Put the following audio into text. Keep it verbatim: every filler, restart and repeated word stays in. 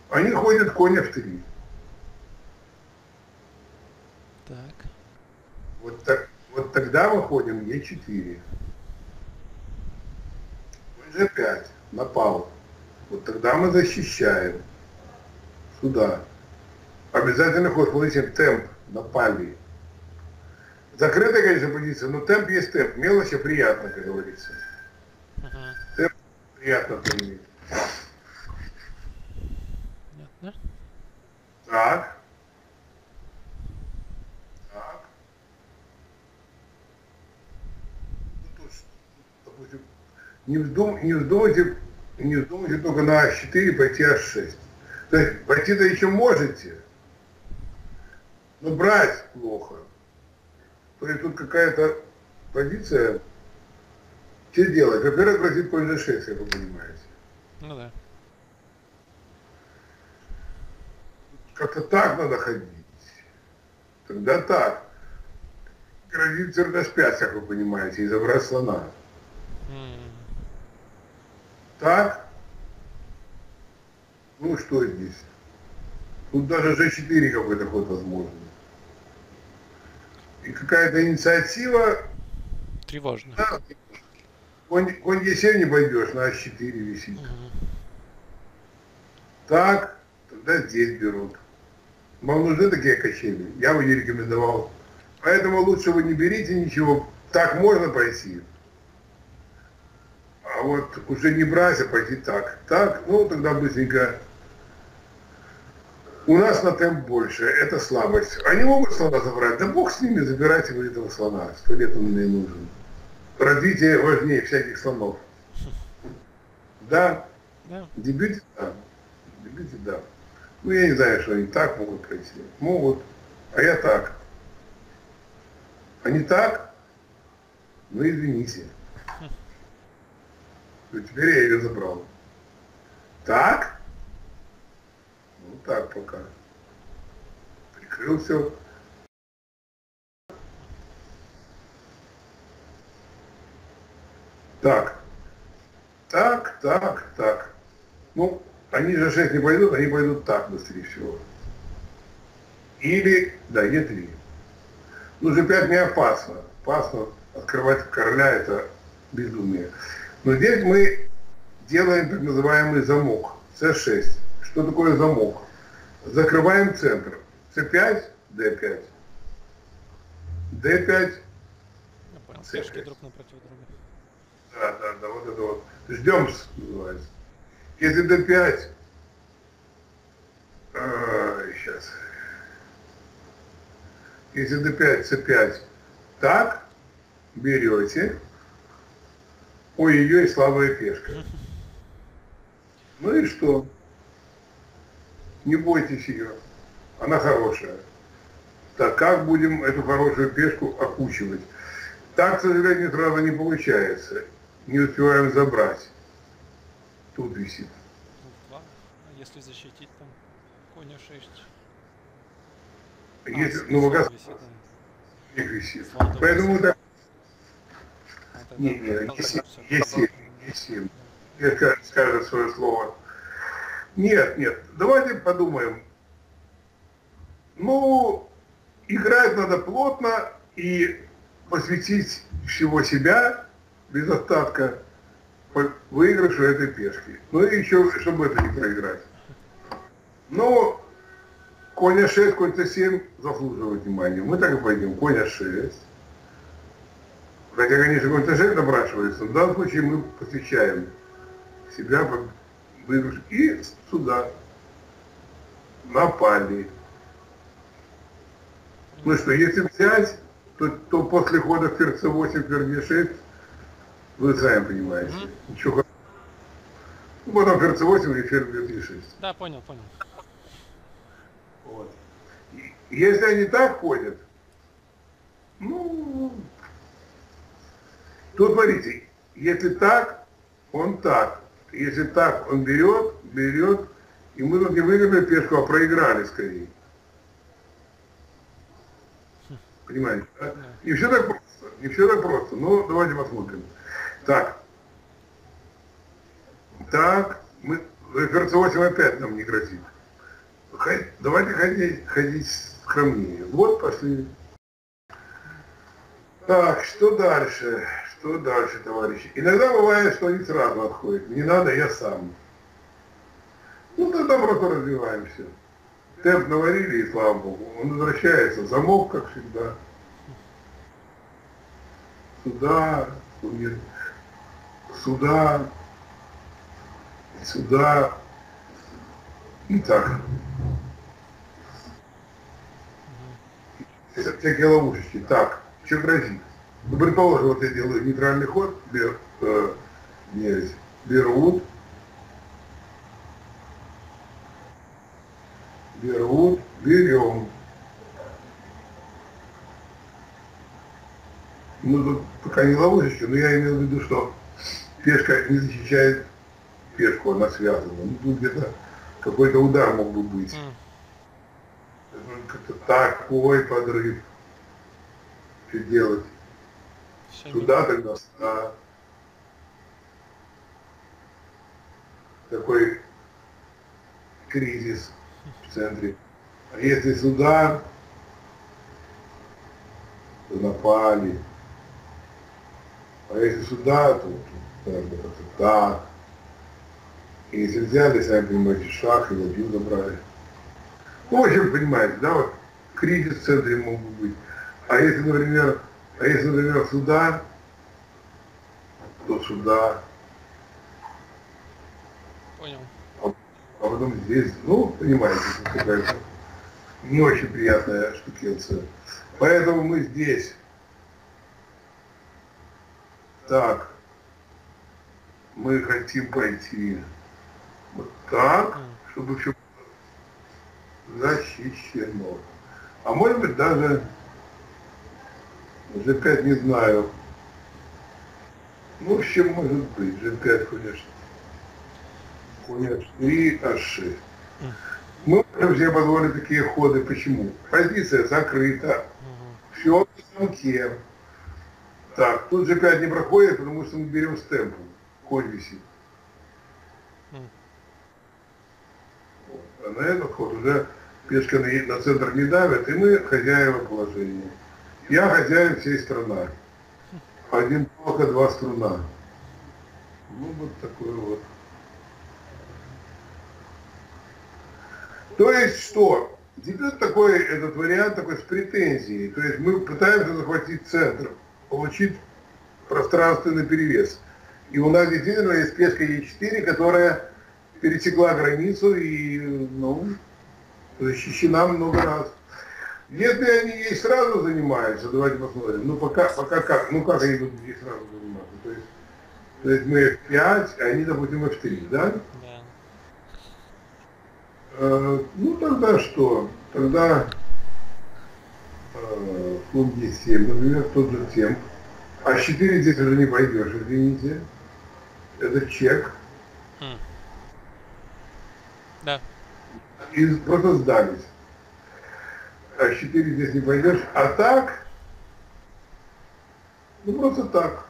Они ходят конь эф три. Так. Вот, так, вот тогда выходим е четыре. Конь же пять. Напал. Вот тогда мы защищаем. Сюда. Обязательно ход. Смотрите, темп. Напали. Закрытая, конечно, позиция, но темп есть темп. Мелочи приятно, как говорится. Ага. Темп приятно поиметь. Понятно. Так. Так. Ну, тут, допустим, не, вздум, не вздумайте, не вздумайте только на а четыре пойти а шесть. То есть пойти-то еще можете, но брать плохо. То есть тут какая-то позиция. Что делать? Во-первых, грозит конь же шесть, как вы понимаете. Ну да. Как-то так надо ходить. Тогда так. Грозит церковь пять, как вы понимаете, и забрать слона. Mm. Так? Ну что здесь? Тут даже же четыре какой-то ход возможен. И какая-то инициатива. Тревожно. Да, конь, конь е семь не пойдешь, на а четыре висит. Mm. Так, тогда здесь берут. Вам нужны такие качели? Я бы не рекомендовал. Поэтому лучше вы не берите ничего. Так можно пойти. А вот уже не брать, а пойти так. Так, ну тогда быстренько. У нас на темп больше, это слабость. Они могут слона забрать, да бог с ними, забирайте вы этого слона. Сто лет он мне нужен. Развитие важнее всяких слонов. Да? Да. В дебюте да. В дебюте да. Ну я не знаю, что они так могут пройти. Могут. А я так. А не так? Ну извините. Ну, теперь я ее забрал. Так? Ну так пока. Прикрыл все. Так. Так, так, так. Ну, они же шесть не пойдут, они пойдут так быстрее всего. Или, да, е три. Ну, же пять не опасно. Опасно открывать короля, это безумие. Но здесь мы делаем так называемый замок. цэ шесть. Что такое замок? Закрываем центр. цэ пять, дэ пять. дэ пять. Я понял. Пешки друг напротив друга. Да, да, да, вот это вот. Ждем, называется. Если дэ пять, а, сейчас. Если дэ пять, цэ пять, так, берете. Ой-ой-ой, слабая пешка. Ну и что? Не бойтесь ее. Она хорошая. Так как будем эту хорошую пешку окучивать? Так, к сожалению, сразу не получается. Не успеваем забрать. Тут висит. А если защитить там конь а шесть? Если, а, ну, пока висит, да. висит. Слон Поэтому так. а, Не, не, если, если пешка скажет свое слово. Нет, нет, давайте подумаем. Ну, играть надо плотно и посвятить всего себя без остатка выигрышу этой пешки. Ну и еще, чтобы это не проиграть. Но конь а шесть, конь цэ семь заслуживает внимания. Мы так и пойдем. Конь а шесть. Хотя, конечно, конь цэ шесть напрашивается, но в данном случае мы посвящаем себя под выигрыш. И сюда. Напали. Ну что, если взять, то, то после хода ферзь цэ восемь, ферзь е шесть, вы сами понимаете. Mm-hmm. Ничего. Ну, потом ферзь цэ восемь и ферзь е шесть. Да, понял, понял. Вот. И если они так ходят, ну, то смотрите, если так, он так. Если так, он берет, берет, и мы тут не выиграли пешку, а проиграли скорее. Понимаете, да? Не все так просто, не все так просто, но давайте посмотрим. Так, так, мы, ферзь цэ восемь опять нам не грозит. Давайте ходить, ходить скромнее. Вот пошли. Так, что дальше? Что дальше, товарищи? Иногда бывает, что они сразу отходят. Не надо, я сам. Ну, тогда просто развиваемся. Темп наварили, и слава богу. Он возвращается. Замок, как всегда. Сюда, сюда, сюда. И так. Это всякие ловушечки. Так, что грозит? Ну, предположим, вот я делаю нейтральный ход, бер, э, не, берут, берут, берем. Ну, тут пока не ловушечка, но я имел в виду, что пешка не защищает пешку, она связана. Ну, тут где-то какой-то удар мог бы быть. Mm. Как-то такой подрыв. Что делать? Все Туда не... тогда сюда. Такой кризис в центре. А если сюда, то напали. А если сюда, то, то наверное, как-то так. И если взяли, сами понимаете, шаг и ладью забрали. Ну, в общем, понимаете, да, вот кризис в центре мог бы быть. А если, например, а если, например, сюда, то сюда. Понял. А, а потом здесь, ну, понимаете, какая-то не очень приятная штукенция. Поэтому мы здесь. Так. Мы хотим пойти вот так, чтобы все защищено. А может быть даже жэ пять не знаю. Ну, в общем, может быть, жэ пять, конечно. Конь три, а шесть. Мы можем себе позволить такие ходы. Почему? Позиция закрыта. Все в замке. Так, тут жэ пять не проходит, потому что мы берем с темпом. Конь висит. Вот. А на этот ход уже пешка на, на центр не давит, и мы хозяева положения. Я хозяин всей страны. Один палка, два струна. Ну, вот такой вот. То есть что? Теперь такой этот вариант такой с претензией. То есть мы пытаемся захватить центр, получить пространственный перевес. И у нас действительно есть пешка е четыре, которая пересекла границу и, ну, защищена много раз. Если они ей сразу занимаются, давайте посмотрим. Ну пока, пока как, ну как они будут ей сразу заниматься? То есть, то есть мы эф пять, а они, допустим, эф три, да? Да. Э, ну тогда что? Тогда э, слон е семь, например, тот же темп. А четыре здесь уже не пойдешь, извините. Это чек. Mm. Да. И просто сдались. А четыре здесь не пойдешь. А так, ну просто так.